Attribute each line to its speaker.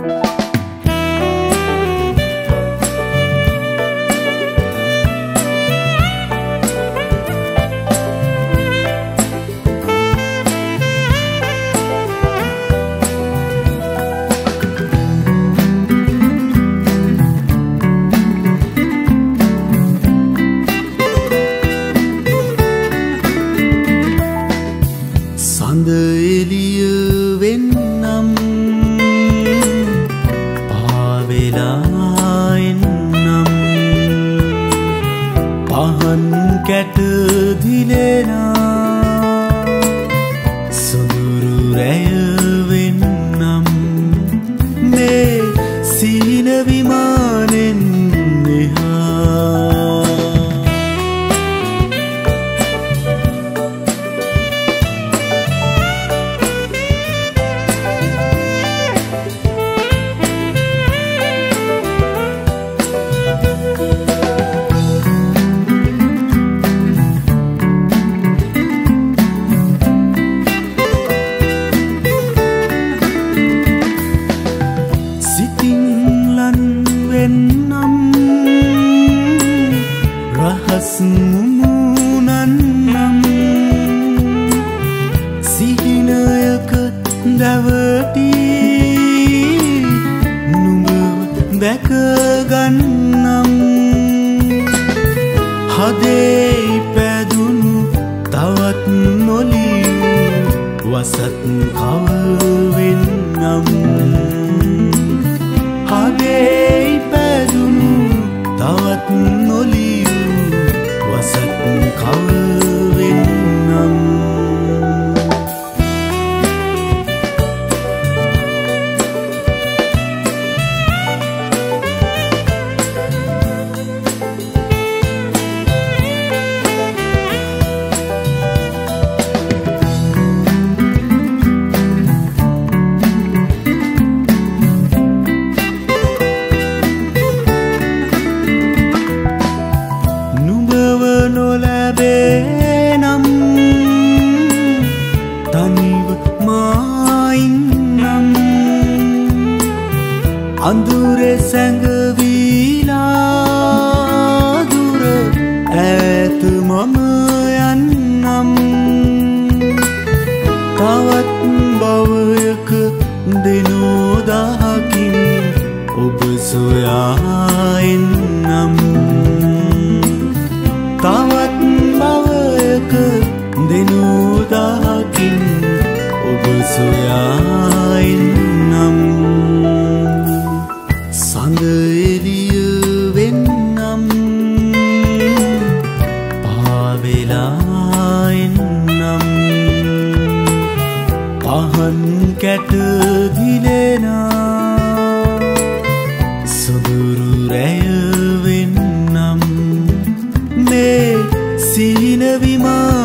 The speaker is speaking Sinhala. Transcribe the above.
Speaker 1: සඳ එළිය වෙන්නම් පාවෙලා එන්නම් පහන් කැට දිලෙනා සොඳුරු රැය වෙන්නම් මේ සීන විමානෙන් එහා රහස් මුමුණන්නම් සිහිනයක දැවටී නුඹ දැකගන්නම් හදේ පැදුණු තවත් නොලියූ වසත් කවවෙන්නම් හදේ පැදුණු තවත් නොලියූ වසත් කවවෙන්නම් නොලැබේනම් තනිව මායින්නම් අඳුරේ සැඟවීලා දුර ඈත මම යන්නම් තවත් භවයක දිනෝදහකින් ඔබ සොයා එන්නම් තවත් භවයක දිනෝදහකින් ඔබ සොයා එන්නම් සඳ එළිය වෙන්නම් පාවෙලා එන්නම් පහන් කැට දිලෙනා සොඳුරු රැය වෙන්නම් මේ සීන විමා